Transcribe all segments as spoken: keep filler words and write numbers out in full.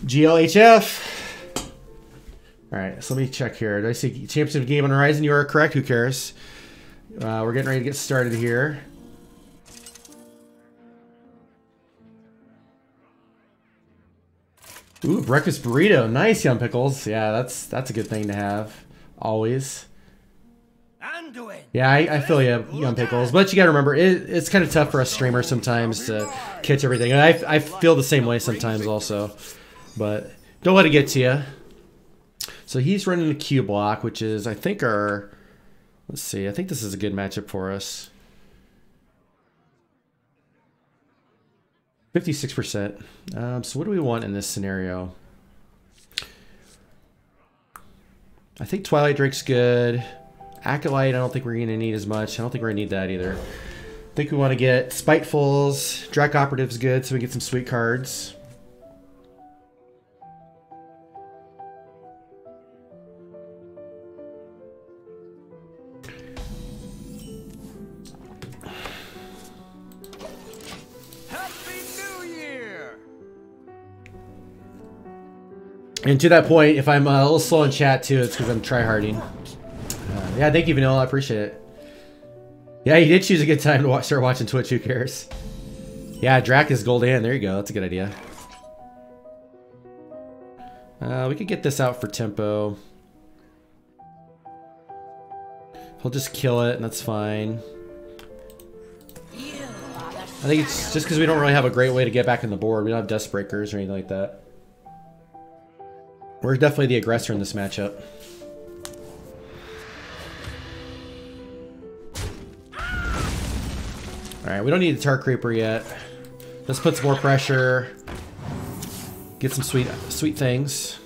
G L H F. All right, so let me check here. Did I see Champions of Game on Horizon? You are correct. Who cares? Uh, we're getting ready to get started here. Ooh, breakfast burrito. Nice, Young Pickles. Yeah, that's that's a good thing to have. Always. Yeah, I, I feel you, Young Pickles. But you got to remember, it, it's kind of tough for us streamers sometimes to catch everything. And I, I feel the same way sometimes also. But don't let it get to you. So he's running the Q block, which is, I think, our... Let's see. I think this is a good matchup for us. fifty-six percent. Um, so what do we want in this scenario? I think Twilight Drake's good. Acolyte, I don't think we're going to need as much. I don't think we're going to need that either. I think we want to get Spitefuls. Drac Operative's good, so we get some sweet cards. And to that point, if I'm a little slow in chat too, it's because I'm tryharding. Uh, yeah, thank you, Vanilla. I appreciate it. Yeah, you did choose a good time to watch, start watching Twitch. Who cares? Yeah, Drac is Goldan. There you go. That's a good idea. Uh, we could get this out for tempo. He'll just kill it, and that's fine. I think it's just because we don't really have a great way to get back on the board. We don't have Dust Breakers or anything like that. We're definitely the aggressor in this matchup. Alright, we don't need a Tar Creeper yet. Let's put some more pressure. Get some sweet sweet things.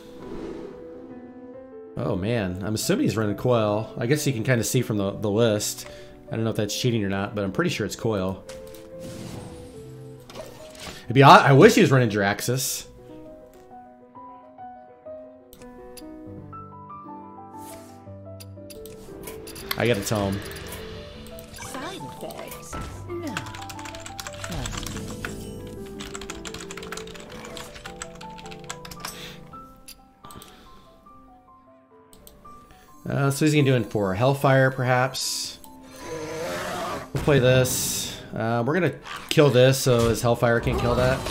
Oh man, I'm assuming he's running Coil. I guess you can kind of see from the, the list. I don't know if that's cheating or not, but I'm pretty sure it's Coil. It'd be odd. I wish he was running Jiraxis. I gotta tell him. Side effects? No. Uh, so he's gonna do it for Hellfire, perhaps. We'll play this. Uh, we're gonna kill this, so his Hellfire can't kill that.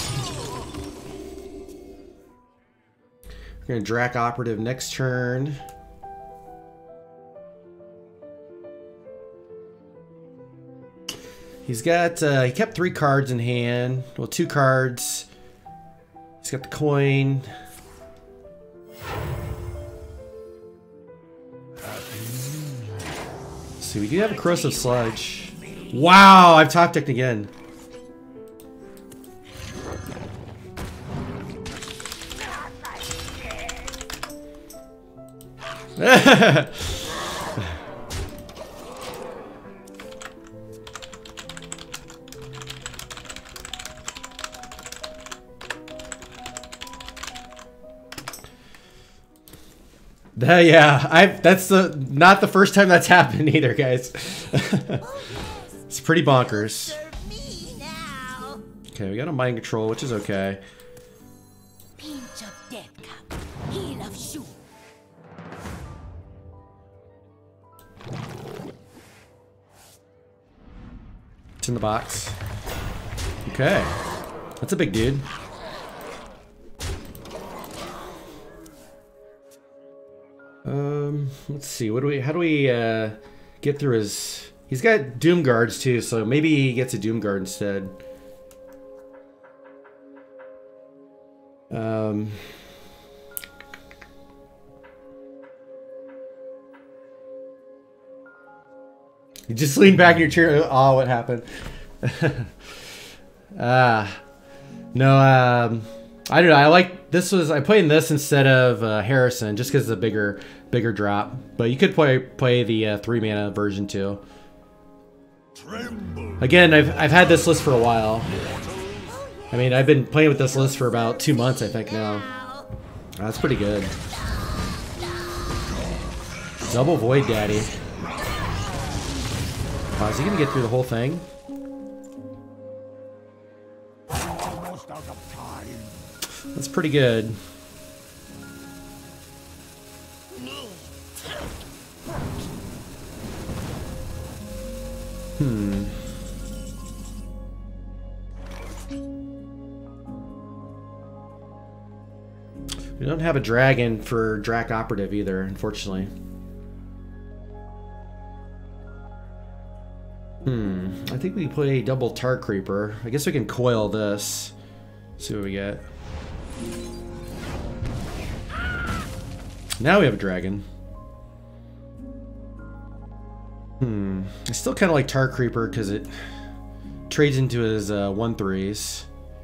We're gonna Drac Operative next turn. He's got, uh, he kept three cards in hand. Well, two cards. He's got the coin. Let's see, we do have a Corrosive Sludge. Wow, I've top decked again. Uh, yeah, I that's the not the first time that's happened either, guys. It's pretty bonkers. Okay, we got a mind control, which is okay. Pinch of death cup. Heal of shoe. It's in the box. Okay, that's a big dude. Um, let's see. What do we? How do we uh, get through his? He's got Doom Guards too, so maybe he gets a Doom Guard instead. Um. You just lean back in your chair. Oh, what happened? Ah, uh, no. Um, I don't know. I like this was I played in this instead of uh, Harrison just because it's a bigger bigger drop. But you could play play the uh, three mana version too. Again, I've I've had this list for a while. I mean, I've been playing with this list for about two months, I think now. That's pretty good. Double Void Daddy. Wow, is he gonna get through the whole thing? That's pretty good. We don't have a dragon for Drac Operative either, unfortunately. Hmm, I think we play double Tar Creeper. I guess we can coil this. See what we get. Now we have a dragon. Hmm, I still kind of like Tar Creeper because it trades into his uh, one threes.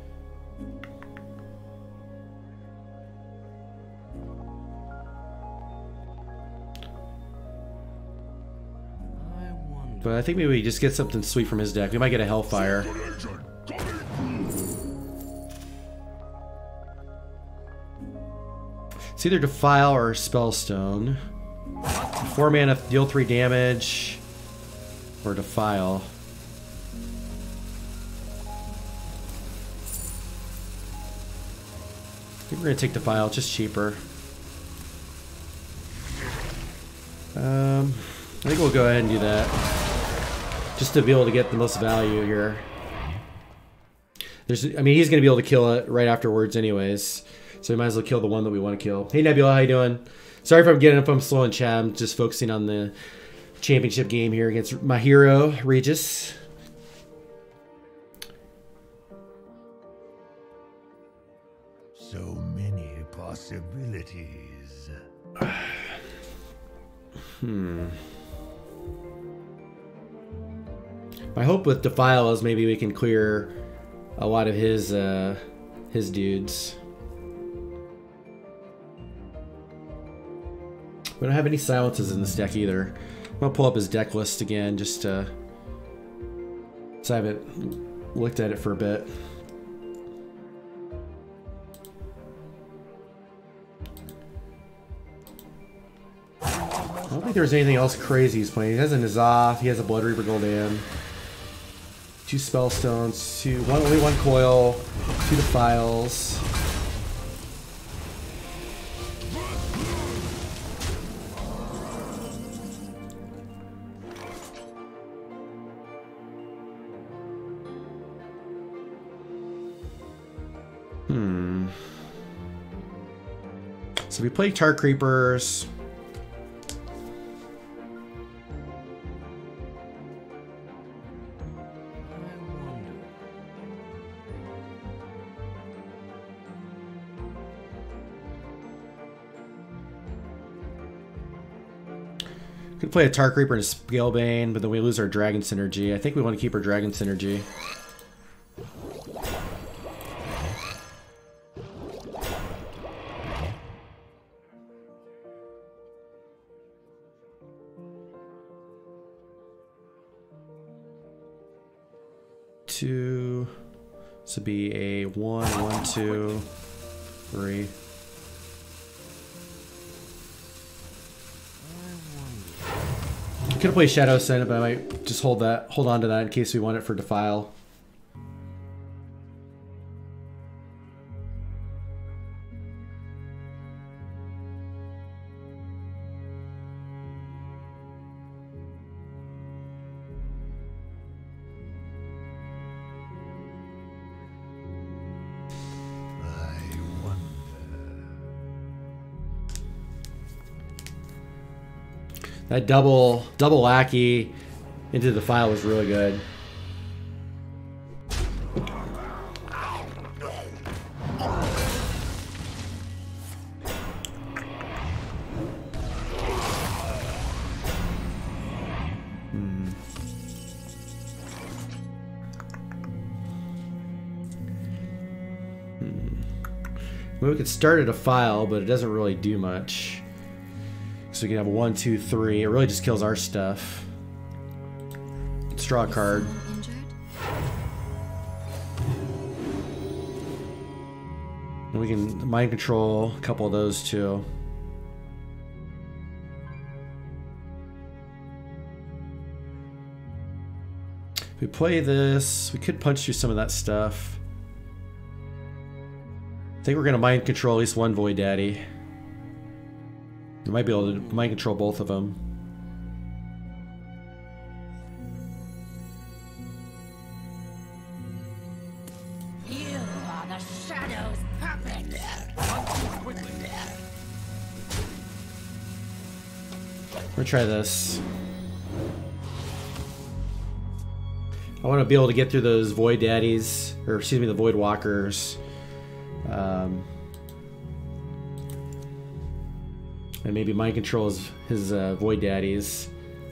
But I think maybe we just get something sweet from his deck. We might get a Hellfire. It's either Defile or Spellstone. Four mana, deal three damage, or Defile. I think we're gonna take Defile, it's just cheaper. Um, I think we'll go ahead and do that. Just to be able to get the most value here. There's, I mean, he's gonna be able to kill it right afterwards anyways. So we might as well kill the one that we want to kill. Hey Nebula, how you doing? Sorry if I'm getting if I'm slow in chat. I'm just focusing on the championship game here against my hero, Regis. So many possibilities. Hmm. My hope with Defile is maybe we can clear a lot of his uh, his dudes. We don't have any silences in this deck either. I'm gonna pull up his deck list again just to, so I haven't looked at it for a bit. I don't think there's anything else crazy he's playing. He has a N'Zoth, he has a Blood Reaper Gul'dan, two Spellstones, two, one, only one coil, two Defiles. Hmm. So we play Tar Creepers. Could play a Tar Creeper and a Scalebane, but then we lose our Dragon Synergy. I think we want to keep our Dragon Synergy. Two. This would be a one, one, two, three. Could have played Shadow Senate, but I might just hold that, hold on to that in case we want it for Defile. That double double lackey into the file was really good. Hmm. Hmm. Well, we could start at a file, but it doesn't really do much. So we can have a one, two, three. It really just kills our stuff. Let's draw a card. And we can mind control a couple of those too. If we play this, we could punch through some of that stuff. I think we're gonna mind control at least one Void Daddy. We might be able to mind control both of them. You are the Shadow's puppet. gonna try this. I want to be able to get through those Void Daddies, or excuse me, the Void Walkers. Um, and maybe mind control his, his uh, Void Daddies.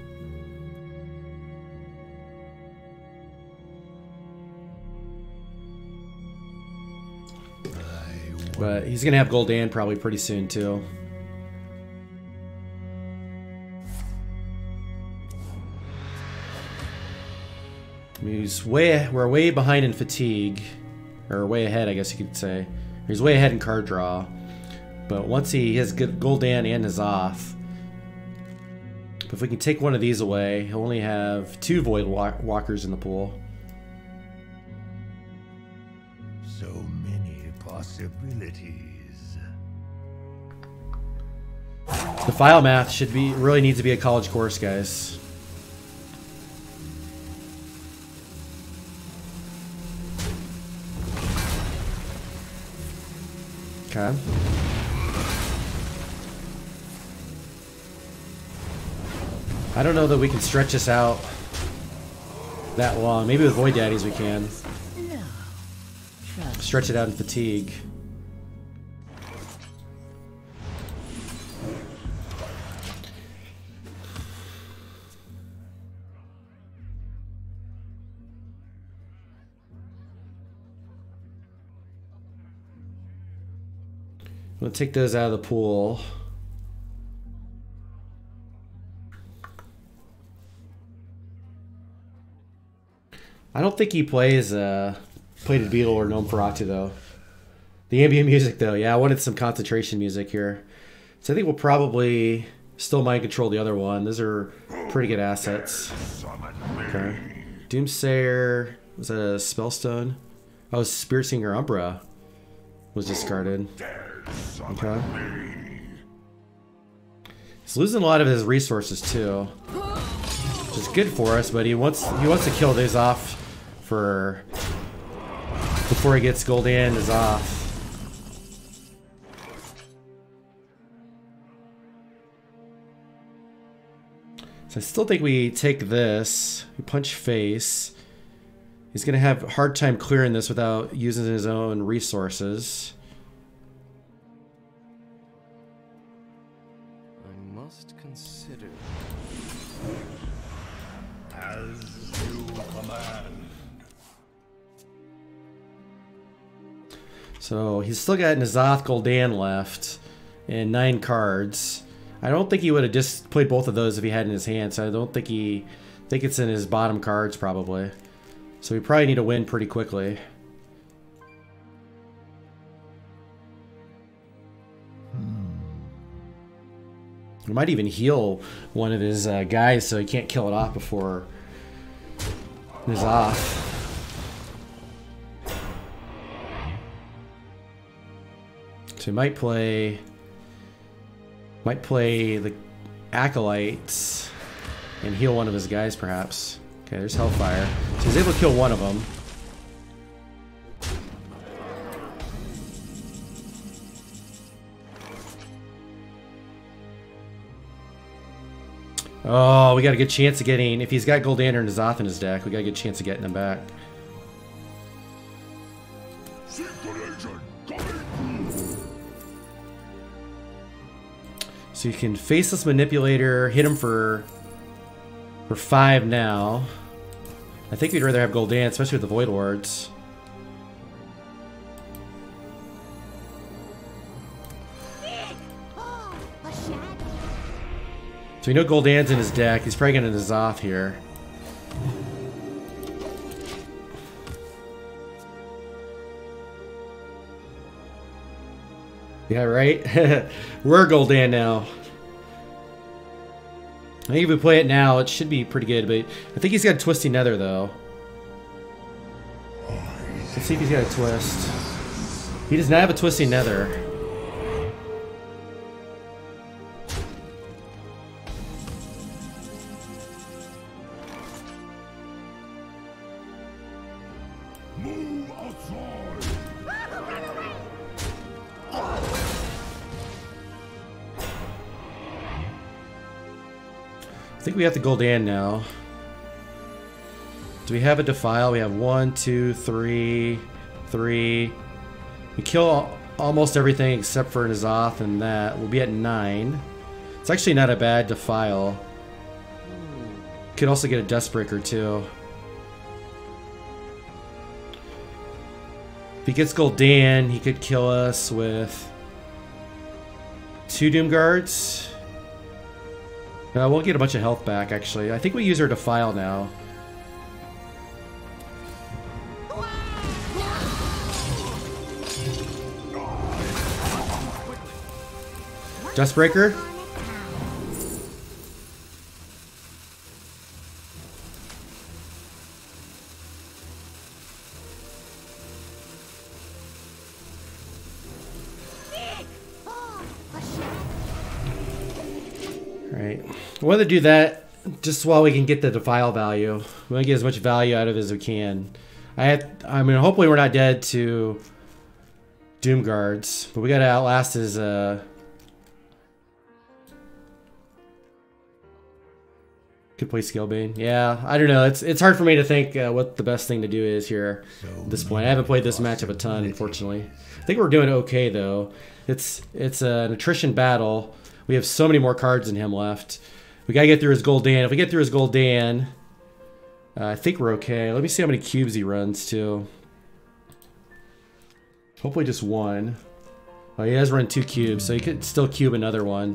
But he's gonna have Gul'dan probably pretty soon too. I mean, he's way we're way behind in fatigue, or way ahead, I guess you could say. He's way ahead in card draw. But once he has good Gul'dan and N'Zoth, if we can take one of these away, he'll only have two Void Walkers in the pool. So many possibilities. The file math should be really needs to be a college course, guys. Okay. I don't know that we can stretch this out that long. Maybe with Void Daddies we can. Stretch it out in fatigue. We'll take those out of the pool. I don't think he plays uh, Plated Beetle or Gnome Feratu though. The ambient music though, yeah, I wanted some concentration music here. So I think we'll probably still mind control the other one. Those are pretty good assets. Okay. Doomsayer, was that a Spellstone? Oh, Spirit Singer Umbra was discarded. Okay. He's losing a lot of his resources too, which is good for us. But he wants he wants to kill these off for before he gets Gul'dan is off. So I still think we take this. We punch face. He's gonna have a hard time clearing this without using his own resources. Consider. As you command. So he's still got N'Zoth Gul'dan left and nine cards. I don't think he would have just played both of those if he had in his hand. So I don't think he I think it's in his bottom cards probably. So we probably need to win pretty quickly. We might even heal one of his uh, guys so he can't kill it off before he's off. So he might play might play the Acolytes and heal one of his guys perhaps. Okay, there's Hellfire. So he's able to kill one of them. Oh, we got a good chance of getting... If he's got Gul'dan or N'Zoth in his deck, we got a good chance of getting him back. So you can Faceless Manipulator, hit him for for five now. I think we'd rather have Gul'dan, especially with the Void Wards. So we know Gul'dan's in his deck. He's probably going to N'Zoth here. Yeah, right? We're Gul'dan now. I think if we play it now, it should be pretty good, but I think he's got a Twisty Nether, though. Let's see if he's got a twist. He does not have a Twisty Nether. I think we have the Gul'dan now. Do we have a Defile? We have one, two, three, three. We kill almost everything except for N'Zoth and that. We'll be at nine. It's actually not a bad Defile. Could also get a Dustbreaker too. If he gets Gul'dan, he could kill us with two Doom Guards. No, we'll get a bunch of health back actually. I think we use our Defile now. Dustbreaker? Alright. We want to do that just while we can get the Defile value. We want to get as much value out of it as we can. I have, I mean, hopefully we're not dead to Doom Guards, but we gotta outlast his, uh... Could play Skillbin. Yeah, I don't know. It's it's hard for me to think uh, what the best thing to do is here at this point. I haven't played this matchup a ton, unfortunately. I think we're doing okay though. It's it's an attrition battle. We have so many more cards than him left. We gotta get through his Gul'dan. If we get through his Gul'dan, uh, I think we're okay. Let me see how many cubes he runs too. Hopefully just one. Oh, he has run two cubes, so he could still cube another one.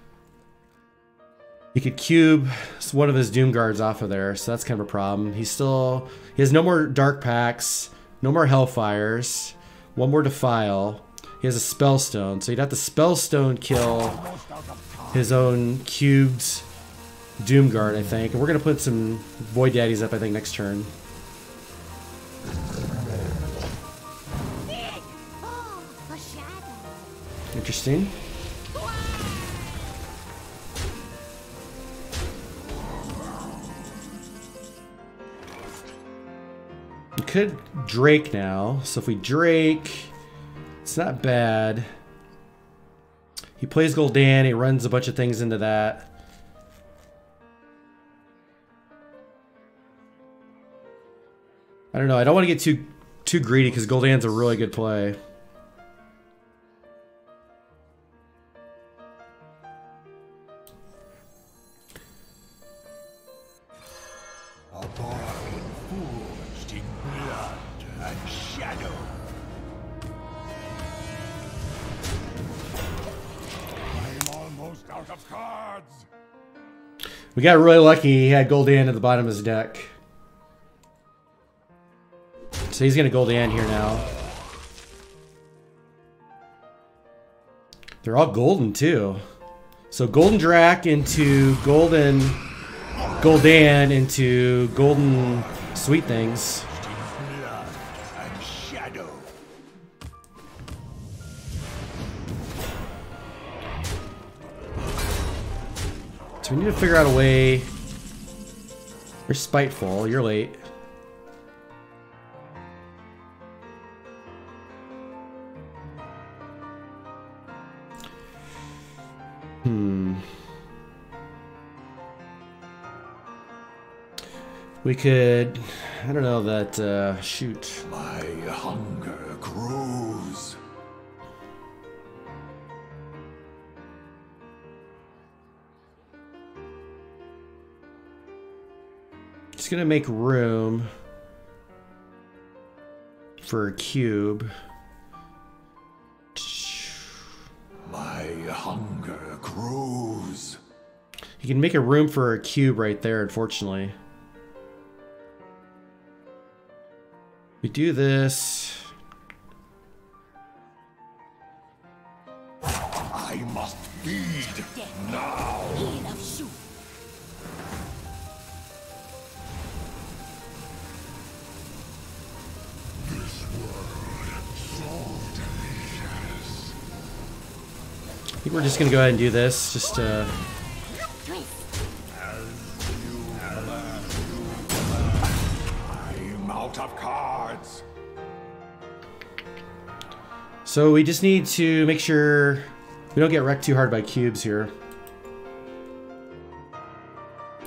He could cube one of his Doom Guards off of there, so that's kind of a problem. He's still... He has no more Dark Packs, no more Hellfires, one more Defile. He has a Spellstone, so he'd have to Spellstone kill his own cubed Doom Guard, I think. And we're going to put some Void Daddies up, I think, next turn. Interesting. We could Drake now, so if we Drake, it's not bad. He plays Gul'dan, he runs a bunch of things into that. I don't know, I don't want to get too too greedy because Gul'dan's a really good play. We got really lucky he had Gul'dan at the bottom of his deck. So he's going to Gul'dan here now. They're all golden too. So Golden Drac into Golden Gul'dan into Golden Sweet Things. So we need to figure out a way. You're spiteful. You're late. Hmm. We could. I don't know that. Uh, shoot. My hunger grows. Just gonna make room for a cube. My hunger grows. You can make a room for a cube right there, unfortunately. We do this. I must feed now. I think we're just gonna go ahead and do this. Just uh. I'm out of cards. So we just need to make sure we don't get wrecked too hard by cubes here.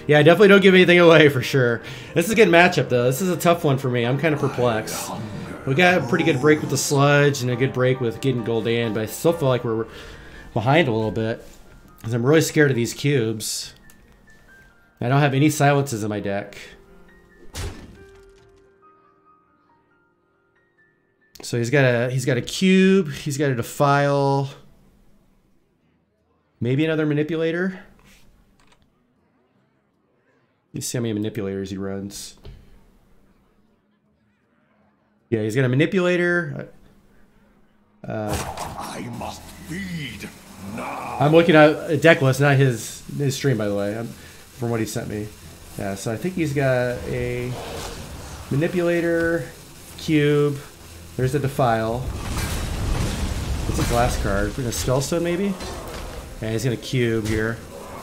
Yeah, definitely don't give anything away for sure. This is a good matchup though. This is a tough one for me. I'm kind of perplexed. We got a pretty good break with the sludge and a good break with getting Gul'dan, but I still feel like we're behind a little bit because I'm really scared of these cubes. I don't have any silences in my deck. So he's got a he's got a cube, he's got a defile, maybe another manipulator. Let's see how many manipulators he runs. Yeah, he's got a manipulator. Uh, I must feed now. I'm looking at a deck list, not his his stream, by the way, I'm, from what he sent me. Yeah, so I think he's got a manipulator, cube. There's a defile. It's a glass card. We're gonna Spellstone maybe. Yeah, he's gonna cube here.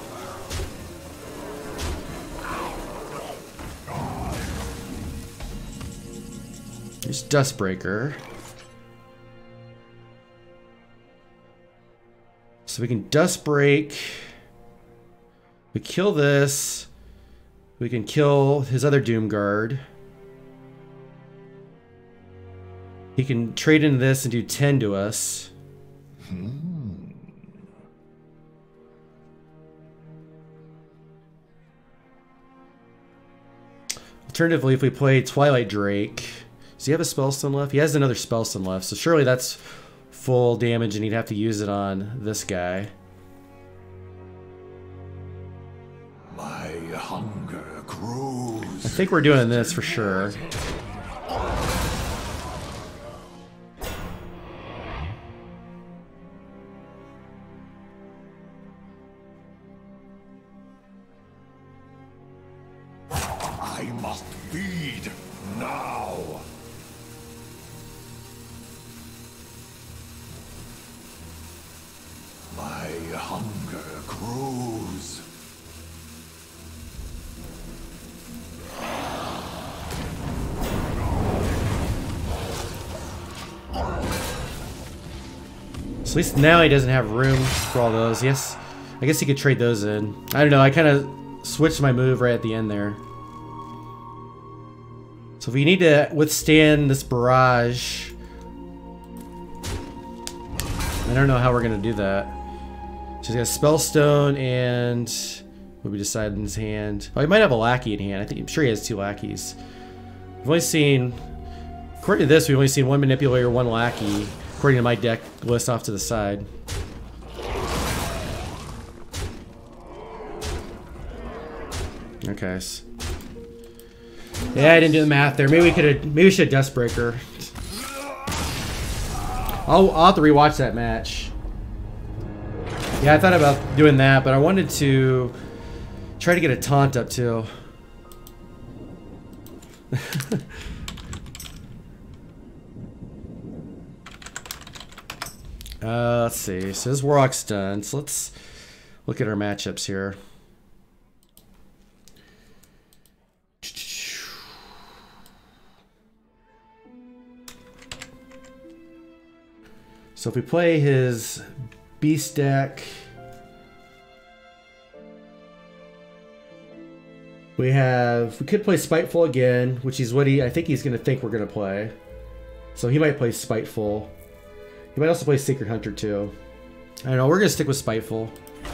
There's Dustbreaker. So we can Dust Break. We kill this. We can kill his other Doom Guard. He can trade into this and do ten to us. Hmm. Alternatively, if we play Twilight Drake, does he have a Spellstone left? He has another Spellstone left, so surely that's full damage and he'd have to use it on this guy. My hunger grows. I think we're doing this for sure. I must feed now. My hunger grows. So at least now he doesn't have room for all those. Yes, I guess he could trade those in. I don't know, I kind of switched my move right at the end there. So if we need to withstand this barrage, I don't know how we're going to do that. So he's got Spellstone and what we decide in his hand. Oh, he might have a lackey in hand. I think I'm sure he has two lackeys. We've only seen, according to this, we've only seen one manipulator, one lackey, according to my deck list off to the side. Okay. So yeah, I didn't do the math there. Maybe we could have. Maybe we should have Dustbreaker. I'll, I'll have to rewatch that match. Yeah, I thought about doing that, but I wanted to try to get a taunt up too. uh, let's see. So this Warlock's done. So let's look at our matchups here. So if we play his beast deck, we have, we could play Spiteful again, which is what he, I think he's going to think we're going to play. So he might play Spiteful. He might also play Secret Hunter too. I don't know, we're going to stick with Spiteful.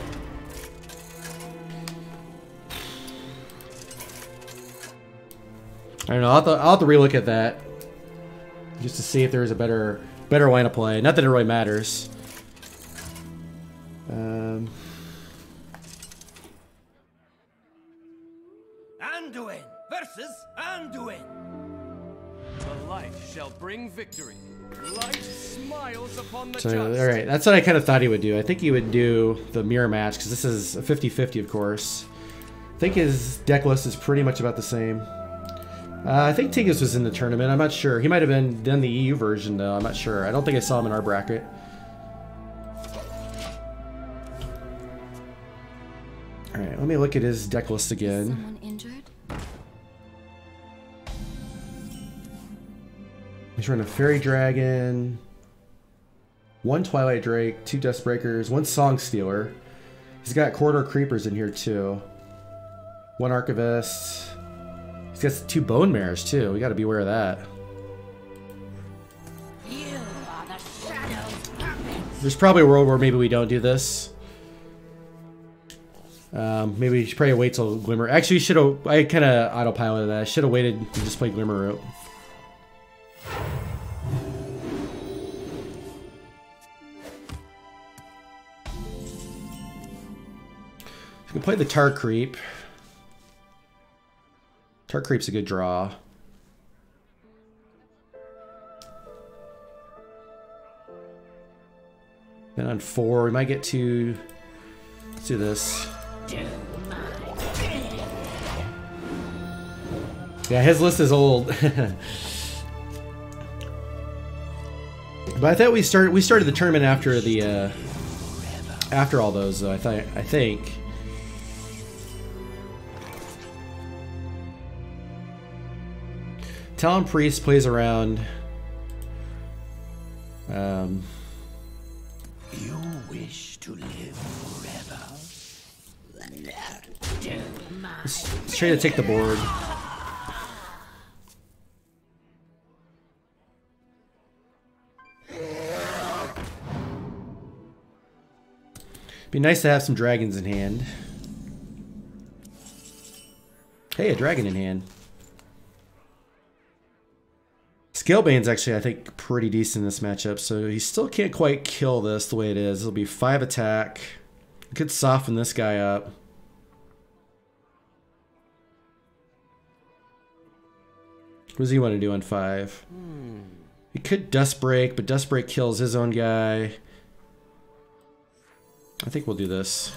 I don't know, I'll have to, I'll have to relook at that just to see if there's a better better line of play. Not that it really matters. Um, Anduin versus Anduin. The light shall bring victory. Light smiles upon the so, just. all right, that's what I kind of thought he would do. I think he would do the mirror match because this is a fifty fifty, of course. I think his deck list is pretty much about the same. Uh, I think Tiggus was in the tournament. I'm not sure. He might have been done the E U version, though. I'm not sure. I don't think I saw him in our bracket. All right, let me look at his deck list again. Someone injured? He's running a Fairy Dragon, one Twilight Drake, two Dustbreakers, one Song Stealer. He's got Corridor Creepers in here, too. One Archivist. He's got two Bone Mares too. We got to be aware of that. You are the shadow's puppets. There's probably a world where maybe we don't do this. Um, maybe we should probably wait till Glimmer. Actually, should have. I kind of autopiloted that. I should have waited and just played Glimmer route. We can play the Tar Creep. Tar Creep's a good draw. Then on four, we might get to. Let's do this. Yeah, his list is old. But I thought we started. We started the tournament after the. Uh, after all those, though. I thought. I think. Talon Priest plays around. Um, You wish to live forever? let's, let's try to take the board. Be nice to have some dragons in hand. Hey, a dragon in hand. Skillbane's actually, I think, pretty decent in this matchup, so he still can't quite kill this the way it is. It'll be five attack. We could soften this guy up. What does he want to do on five? Hmm. He could Dust Break, but Dust Break kills his own guy. I think we'll do this.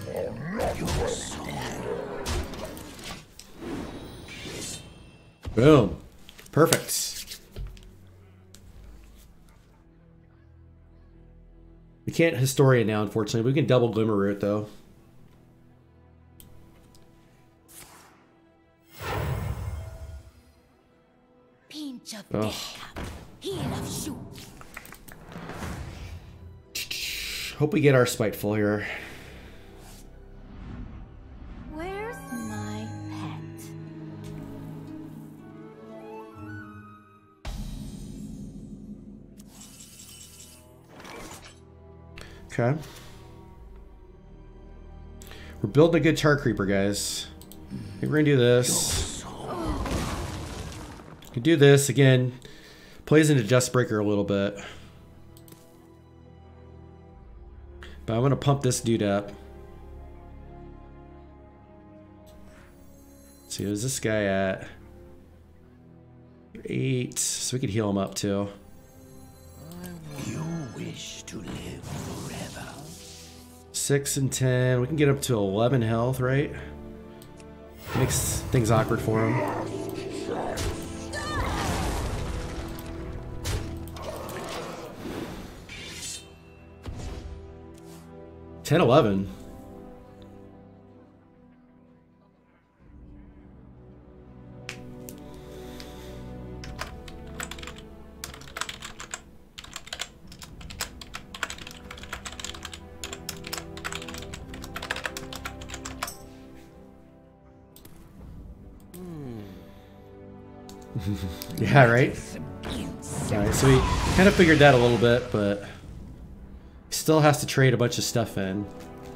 Boom. Perfect. We can't Historian now, unfortunately. We can double Glimmer Root, though. Pinch of Oh. death cup. Heel of shoot. Hope we get our Spiteful here. Where's my pet? Okay. We're building a good Tar Creeper, guys. I think we're gonna do this. We can do this again. Plays into Dustbreaker a little bit. But I'm gonna pump this dude up. Let's see, where's this guy at? Eight. So we could heal him up too. You wish to live forever? Six and ten. We can get up to eleven health, right? Makes things awkward for him. ten eleven. Yeah, right? Alright, so we kind of figured that a little bit, but he still has to trade a bunch of stuff in.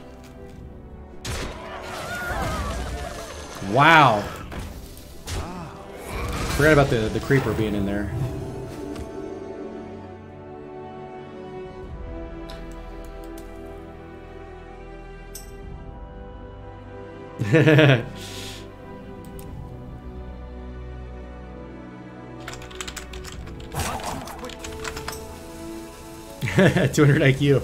Wow! Forgot about the, the creeper being in there. two hundred I Q.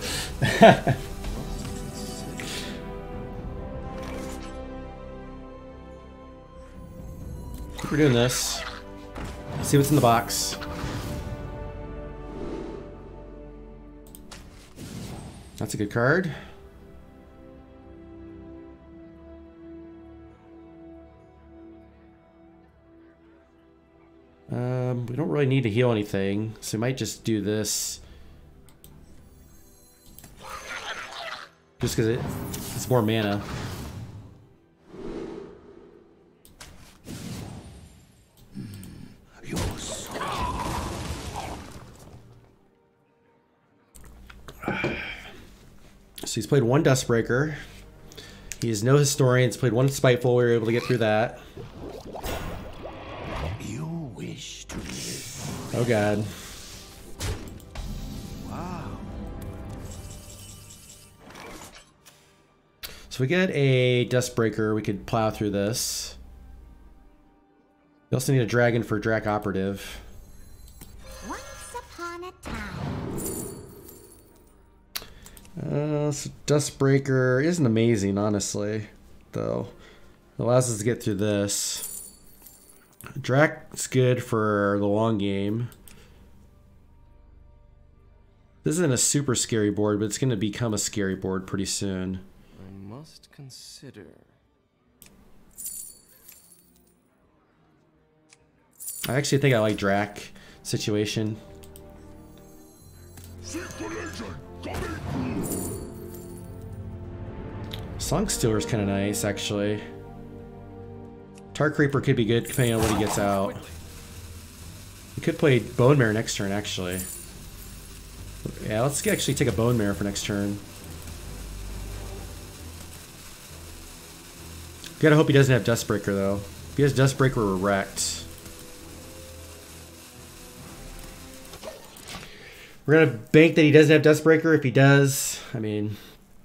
We're doing this. Let's see what's in the box. That's a good card. Um, we don't really need to heal anything, so we might just do this. Just because it, it's more mana. So he's played one Dustbreaker. He has no Historians, played one Spiteful. We were able to get through that. You wish to live. Oh god. Wow. So we get a Dustbreaker. We could plow through this. We also need a dragon for Drac Operative. Once upon a time. Uh, so Dustbreaker isn't amazing, honestly, though. It allows us to get through this. Drac's good for the long game. This isn't a super scary board, but it's going to become a scary board pretty soon. I must consider. I actually think I like Drac situation. Song Stealer is kind of nice, actually. Tar Creeper could be good depending on what he gets out. We could play Bone Mare next turn, actually. Yeah, let's actually take a Bone Mare for next turn. Gotta hope he doesn't have Dustbreaker, though. If he has Dustbreaker, we're wrecked. We're gonna bank that he doesn't have Dustbreaker. If he does, I mean...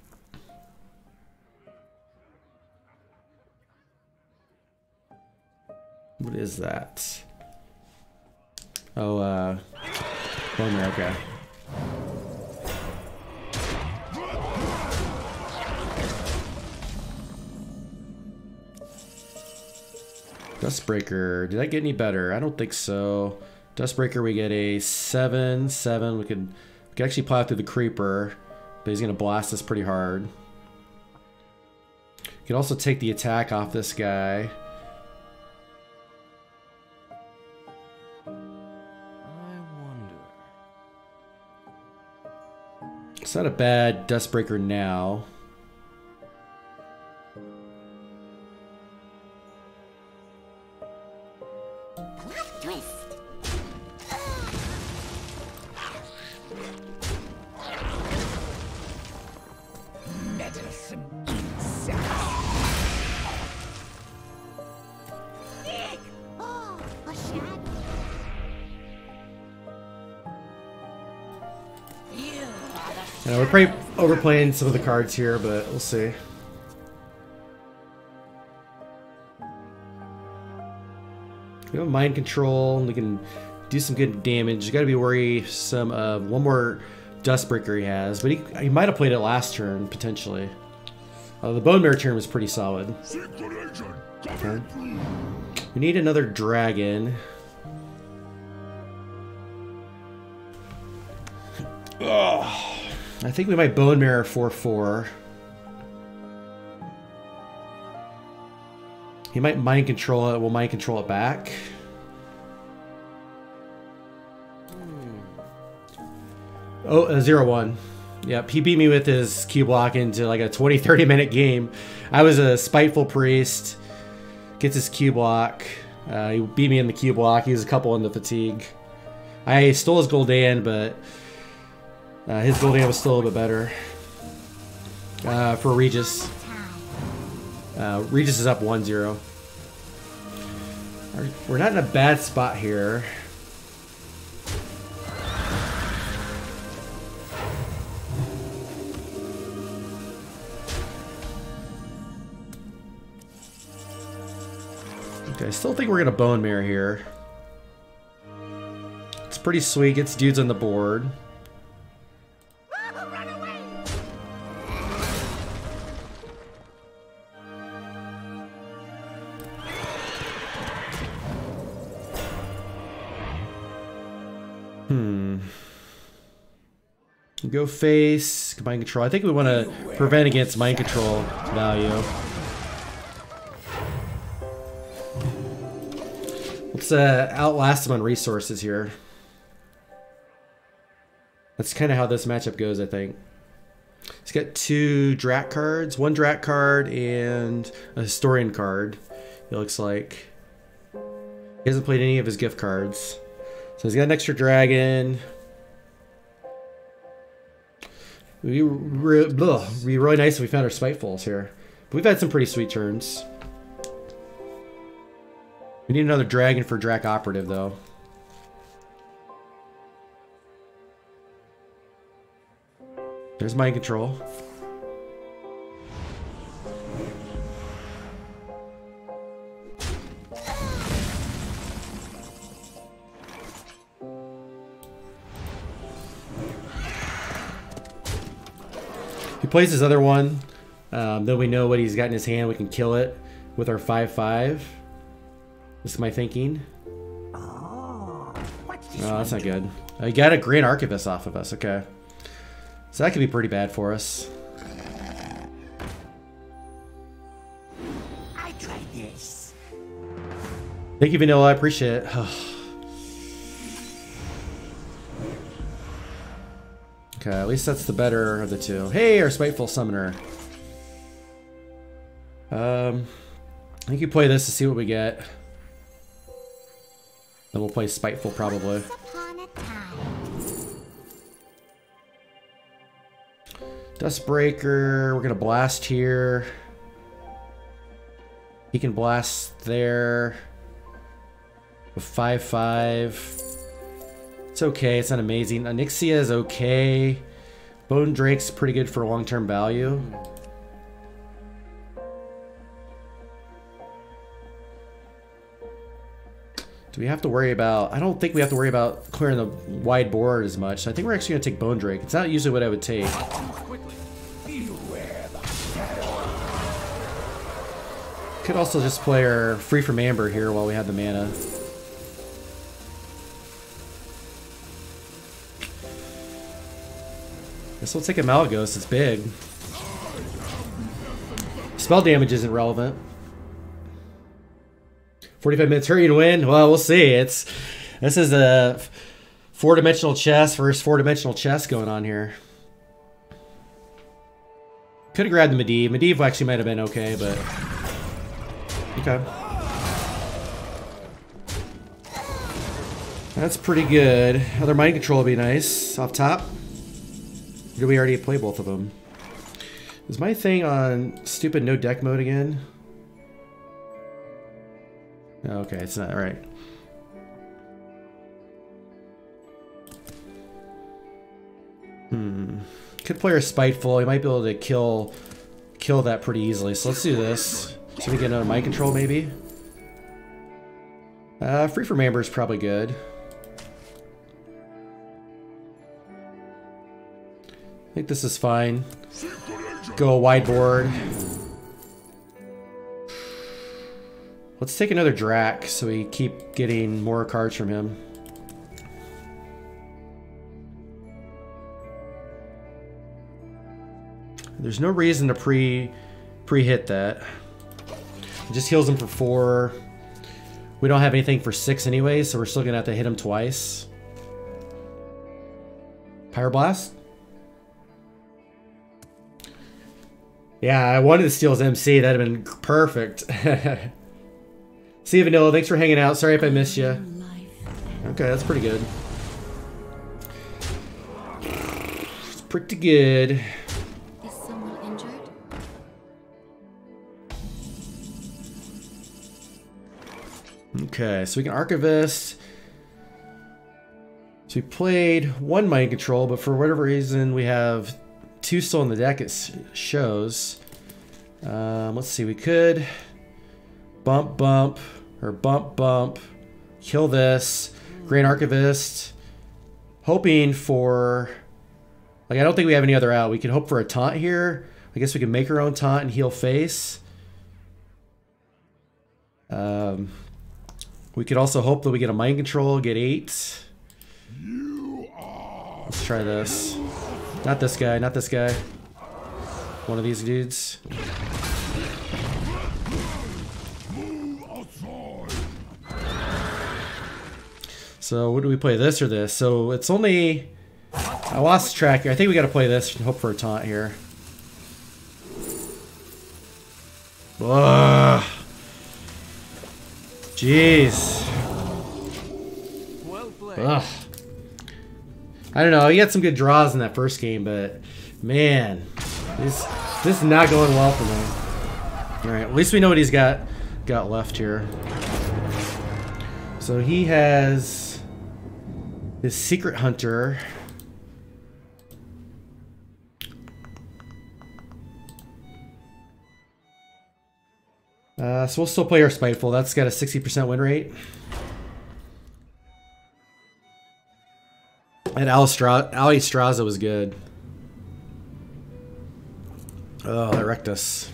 What is that? Oh, uh... Bone Mare, okay. Dustbreaker, did that get any better? I don't think so. Dustbreaker, we get a seven, seven. We could, we could actually plow through the Creeper, but he's gonna blast us pretty hard. We can also take the attack off this guy. It's not a bad Dustbreaker now. Plot twist. Medicine insect. Oh, a shadow. You are the I know we're probably overplaying some of the cards here, but we'll see. We have Mind Control, and we can do some good damage. You got to be worrisome of one more Dustbreaker he has, but he, he might have played it last turn, potentially. Uh, the Bone Mare turn was pretty solid. Okay. We need another dragon. Ugh. I think we might Bone Mare four four. He might Mind Control it. We'll Mind Control it back. Oh, uh, zero one. Yep, he beat me with his Q block into like a twenty, thirty minute game. I was a Spiteful Priest. Gets his Q block. Uh, he beat me in the Q block. He was a couple in the fatigue. I stole his Gul'dan, but uh, his Gul'dan was still a little bit better. Uh, for Regis. Uh, Regis is up one zero. We're not in a bad spot here. Okay, I still think we're gonna Bone Mare here. It's pretty sweet, gets dudes on the board. Hmm. Go face, Mind Control. I think we want to prevent against Mind Control value. Let's uh, outlast him on resources here. That's kind of how this matchup goes, I think. He's got two Drac cards, one Drac card and a Historian card, it looks like. He hasn't played any of his gift cards. So he's got an extra dragon. We re ugh, it'd be really nice if we found our Spitefuls here. But we've had some pretty sweet turns. We need another dragon for Drac Operative, though. There's Mind Control. He plays his other one, um, then we know what he's got in his hand. We can kill it with our five five. This is my thinking. Oh, that's not good. I got a Grand Archivist off of us. Okay. So that could be pretty bad for us. I tried this. Thank you, Vanilla. I appreciate it. Okay, at least that's the better of the two. Hey, our Spiteful Summoner. Um, I think you play this to see what we get. Then we'll play Spiteful probably. Dustbreaker, we're gonna blast here. He can blast there. With five five. It's okay, it's not amazing. Onyxia is okay. Bone Drake's pretty good for long-term value. Do we have to worry about... I don't think we have to worry about clearing the wide board as much. I think we're actually going to take Bone Drake. It's not usually what I would take. Could also just play our Free from Amber here while we have the mana. Guess we'll take a Malagos. It's big. Spell damage isn't relevant. forty-five minutes hurry and win. Well, we'll see. It's this is a four-dimensional chess versus four-dimensional chess going on here. Could have grabbed the Medivh. Medivh actually might have been okay, but okay. That's pretty good. Other Mind Control would be nice off top. Did we already play both of them? Is my thing on stupid no deck mode again? Okay, it's not right. Hmm. Could play our Spiteful. He might be able to kill kill that pretty easily. So let's do this. So we get another Mind Control maybe. Uh, Free from Amber is probably good. I think this is fine. Go a wide board. Let's take another Drac so we keep getting more cards from him. There's no reason to pre pre-hit that. It just heals him for four. We don't have anything for six anyway, so we're still gonna have to hit him twice. Pyroblast? Yeah, I wanted to steal his M C. That'd have been perfect. See you, Vanilla. Thanks for hanging out. Sorry if I missed you. Okay, that's pretty good. It's pretty good. Is someone injured? Okay, so we can Archivist. So we played one Mind Control, but for whatever reason we have two still in the deck, it shows. Um, let's see, we could bump, bump, or bump, bump, kill this, Grand Archivist, hoping for, like, I don't think we have any other out. We can hope for a taunt here. I guess we can make our own taunt and heal face. Um, we could also hope that we get a Mind Control, get eight. Let's try this. Not this guy, not this guy. One of these dudes. So what do we play, this or this? So it's only... I lost track here. I think we got to play this and hope for a taunt here. Ugh. Jeez. Ugh. I don't know. He had some good draws in that first game, but Man, this this is not going well for me. All right, at least we know what he's got got left here. So he has his Secret Hunter. Uh, so we'll still play our Spiteful. That's got a sixty percent win rate. And Alistra Alistraza was good. Oh, that wrecked us.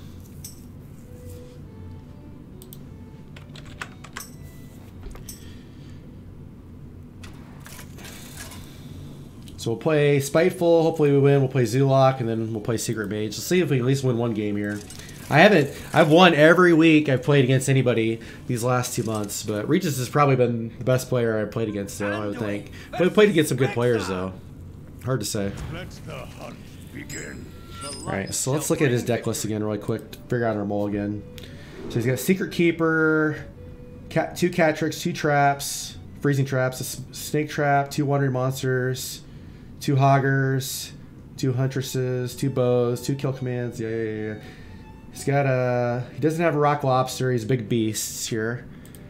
So we'll play Spiteful. Hopefully we win. We'll play Zulok, and then we'll play Secret Mage. Let's see if we can at least win one game here. I haven't. I've won every week I've played against anybody these last two months, but Regis has probably been the best player I've played against, though, I would think. But we played against some good players, though. Hard to say. Let the hunt begin. Alright, so let's look at his deck list again really quick to figure out our mulligan. So he's got Secret Keeper, cat, two Cat Tricks, two Traps, Freezing Traps, a Snake Trap, two Wandering Monsters, two Hoggers, two Huntresses, two Bows, two Kill Commands. Yeah, yeah, yeah. He's got a... He doesn't have a Rock Lobster. He's big beasts here.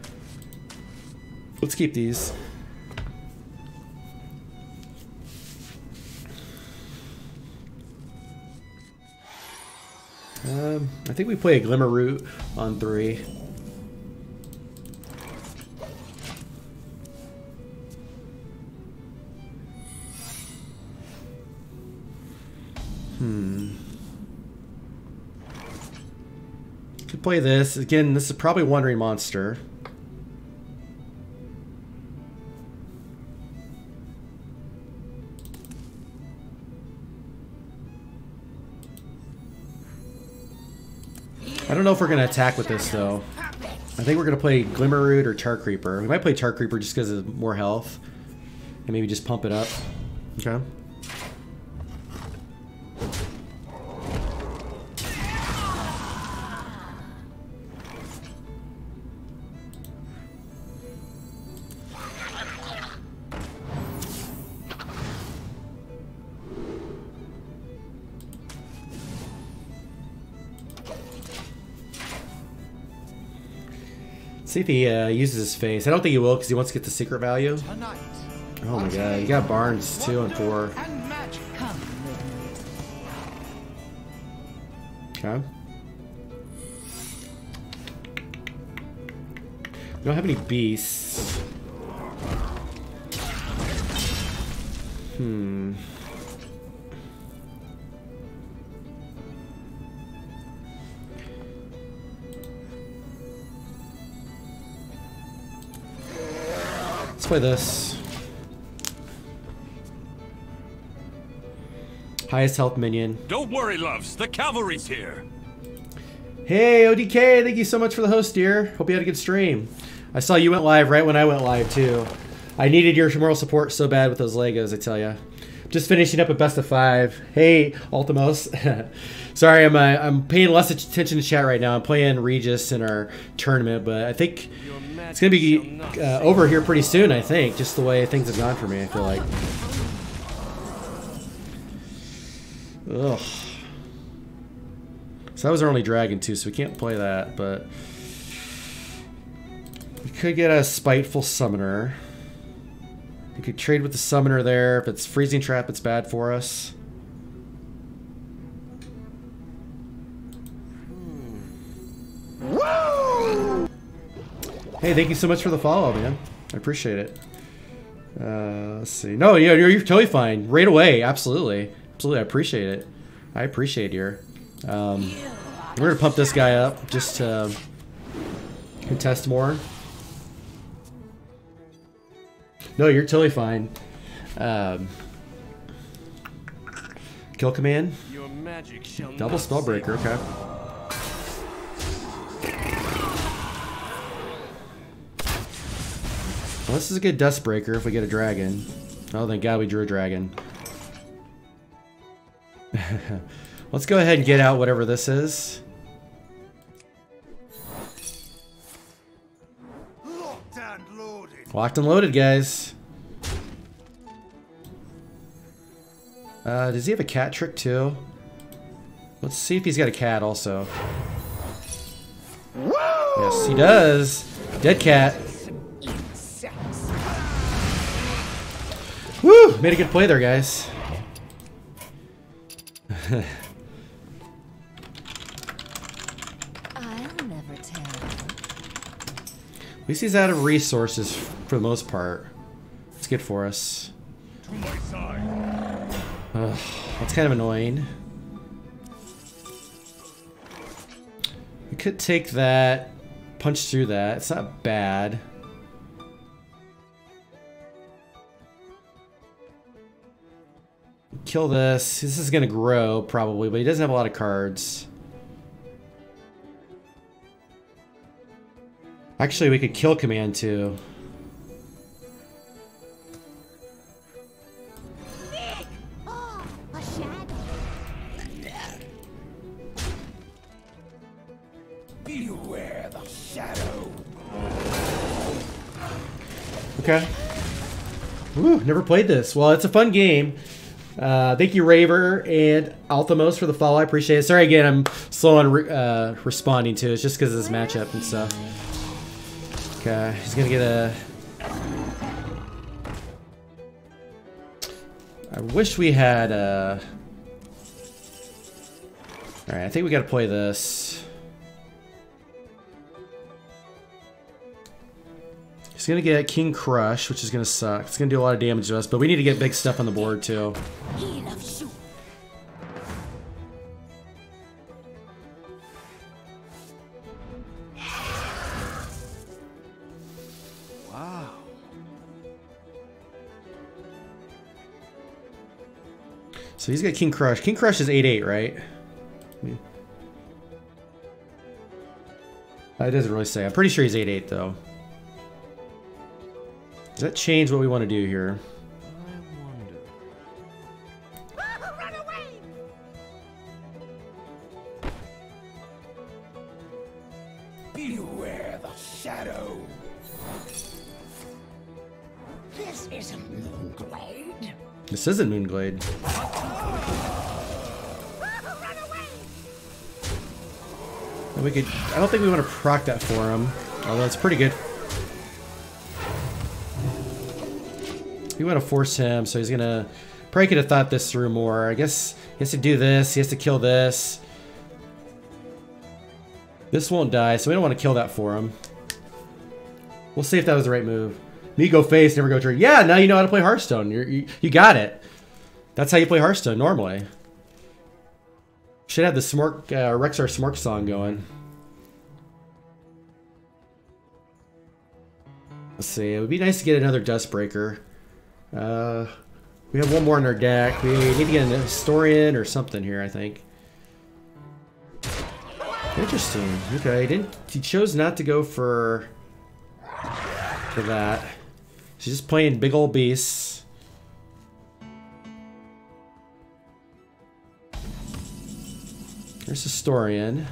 Let's keep these. Um, I think we play a Glimmer Root on three. Hmm. Could play this. Again, this is probably Wandering Monster. I don't know if we're going to attack with this, though. I think we're going to play Glimmer Root or Tar Creeper. We might play Tar Creeper just because of more health. And maybe just pump it up. Okay. See if he uh, uses his face. I don't think he will because he wants to get the secret value. Oh my god, you got Barnes two and four. Okay. We don't have any beasts. Hmm. Let's play this. Highest health minion. Don't worry, loves. The cavalry's here. Hey, O D K, thank you so much for the host, dear. Hope you had a good stream. I saw you went live right when I went live, too. I needed your moral support so bad with those Legos, I tell ya. Just finishing up a best of five. Hey, Ultimos. Sorry, I'm uh, I'm paying less attention to chat right now. I'm playing Regis in our tournament, but I think it's going to be uh, over here pretty soon, I think, just the way things have gone for me, I feel like. Ugh. So that was our only dragon, too, so we can't play that, but we could get a Spiteful Summoner. We could trade with the Summoner there. If it's Freezing Trap, it's bad for us. Hey, thank you so much for the follow, man. I appreciate it. Uh, let's see. No, yeah, you're, you're totally fine. Right away, absolutely. Absolutely, I appreciate it. I appreciate your... Um, we're going to pump this guy up just to contest more. No, you're totally fine. Um, kill command. Your magic shall Double Spellbreaker, okay. Well, this is a good Dustbreaker if we get a dragon. Oh, thank God we drew a dragon. Let's go ahead and get out whatever this is. Locked and loaded. Locked and loaded, guys. Uh, does he have a cat trick too? Let's see if he's got a cat also. Yes, he does. Dead cat. Woo! Made a good play there, guys. I'll never tell. At least he's out of resources for the most part. It's good for us. To my side. Ugh, that's kind of annoying. We could take that, punch through that. It's not bad. Kill this. This is going to grow probably, but he doesn't have a lot of cards. Actually, we could kill command too. Oh, a shadow. Beware the shadow. Okay. Woo, never played this. Well, it's a fun game. Uh, thank you, Raver and Althamos, for the follow. I appreciate it. Sorry again, I'm slow on re uh, responding to it. It's just because of this matchup and stuff. Okay, he's gonna get a. I wish we had a. All right, I think we got to play this. He's gonna get King Crush, which is gonna suck. It's gonna do a lot of damage to us, but we need to get big stuff on the board too. He loves you. Wow. So he's got King Crush. King Crush is eight eight, right? It doesn't really say. I'm pretty sure he's eight eight though. Does that change what we want to do here? I wonder. Run away! Beware the shadow. This isn't Moonglade. This isn't Moonglade. Run away! And we could. I don't think we want to proc that for him, although it's pretty good. We want to force him, so he's gonna probably could have thought this through more. I guess he has to do this. He has to kill this. This won't die, so we don't want to kill that for him. We'll see if that was the right move. Me go face, never go turn. Yeah, now you know how to play Hearthstone. You're, you you got it. That's how you play Hearthstone normally. Should have the Smork uh, Rexar Smork song going. Let's see. It would be nice to get another Dustbreaker. Uh, we have one more in our deck. We need to get an Historian or something here, I think. Interesting. Okay, he didn't. He chose not to go for for that. He's just playing big old beasts. Here's Historian.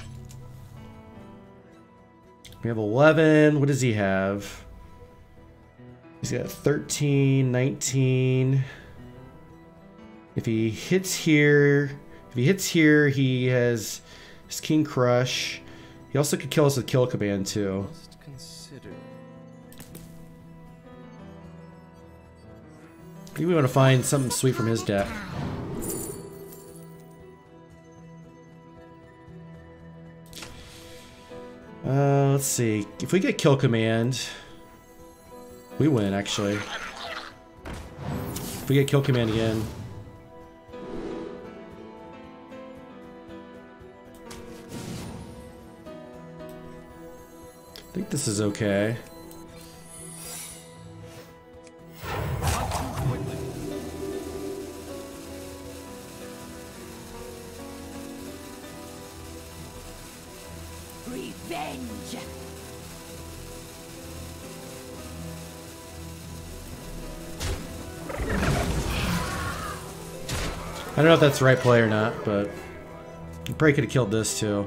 We have eleven. What does he have? He's got thirteen, nineteen. If he hits here, if he hits here, he has his King Crush. He also could kill us with Kill Command too. Must consider. Maybe we want to find something sweet from his deck. Uh, let's see. If we get Kill Command, we win, actually. If we get Kill Command again. I think this is okay. Revenge. I don't know if that's the right play or not, but we probably could have killed this too.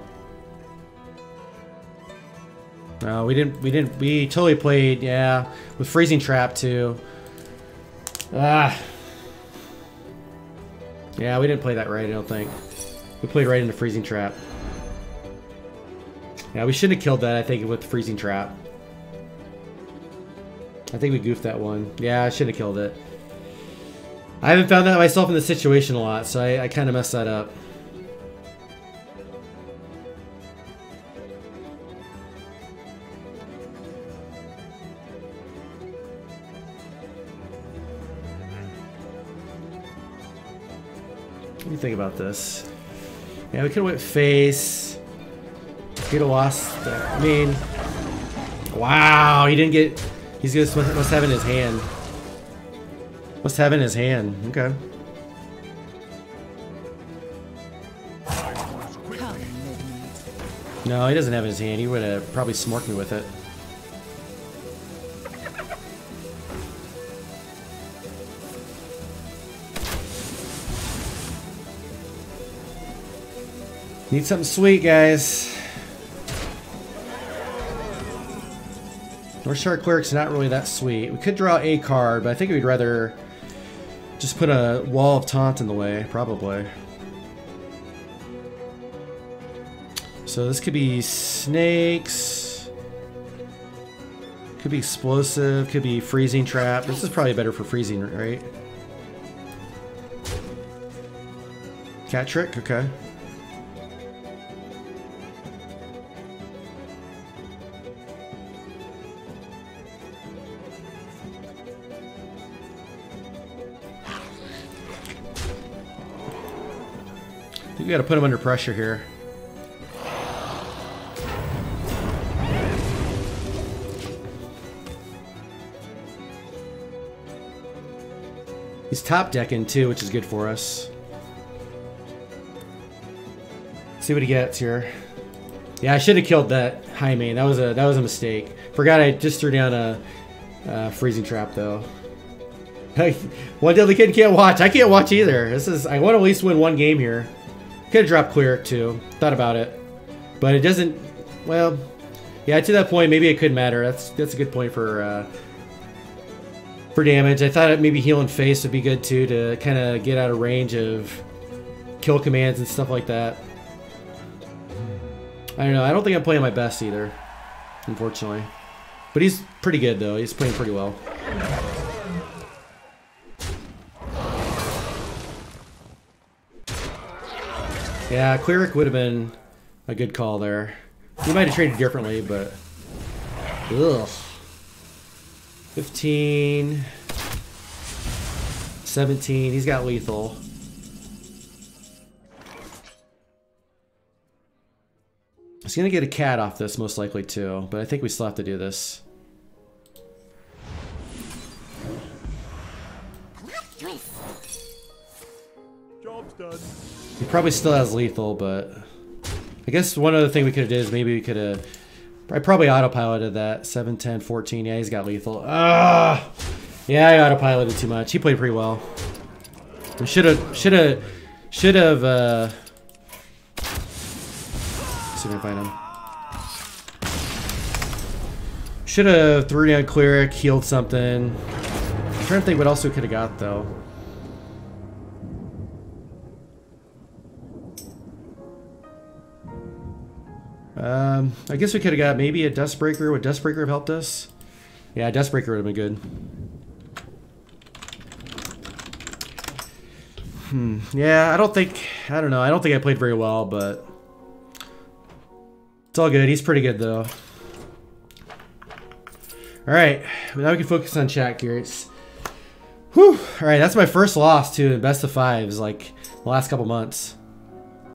No, we didn't. We didn't. We totally played. Yeah, with Freezing Trap too. Ah. Yeah, we didn't play that right, I don't think. We played right into Freezing Trap. Yeah, we shouldn't have killed that, I think, with Freezing Trap. I think we goofed that one. Yeah, I should have killed it. I haven't found that myself in this situation a lot, so I, I kind of messed that up. What do you think about this? Yeah, we could have went face. Could have lost. The, I mean, wow, he didn't get. He's just must, must have in his hand. Must have in his hand. Okay. No, he doesn't have in his hand. He would have probably smorked me with it. Need something sweet, guys. North Shark Cleric's not really that sweet. We could draw a card, but I think we'd rather just put a wall of taunt in the way, probably. So this could be snakes. Could be explosive. Could be freezing trap. This is probably better for freezing, right? Cat trick, okay. You gotta put him under pressure here. He's top decking too, which is good for us. Let's see what he gets here. Yeah, I should have killed that high main. That was a that was a mistake. Forgot I just threw down a, a freezing trap though. One deadly kid can't watch. I can't watch either. This is I want to at least win one game here. Could have dropped Cleric too. Thought about it, but it doesn't. Well, yeah. To that point, maybe it could matter. That's that's a good point for uh, for damage. I thought maybe healing face would be good too to kind of get out of range of kill commands and stuff like that. I don't know. I don't think I'm playing my best either, unfortunately. But he's pretty good though. He's playing pretty well. Yeah, Cleric would have been a good call there. He might have traded differently, but... Ugh. fifteen... seventeen, he's got lethal. He's gonna get a cat off this, most likely, too. But I think we still have to do this. Job's done. He probably still has lethal, but I guess one other thing we could have did is maybe we could have. I probably autopiloted that seven, ten, fourteen. Yeah, he's got lethal. Ah, yeah, I autopiloted too much. He played pretty well. Should have, should have, should have. Uh, see if I can find him. Should have threw down Cleric, healed something. I'm trying to think what else we could have got though. Um, I guess we could have got maybe a Dustbreaker. Would Dustbreaker have helped us? Yeah, Dustbreaker would have been good. Hmm. Yeah, I don't think... I don't know. I don't think I played very well, but... It's all good. He's pretty good, though. Alright. Now we can focus on chat, Garrett's. Whew. Alright, that's my first loss, too, in best of fives, like, the last couple months.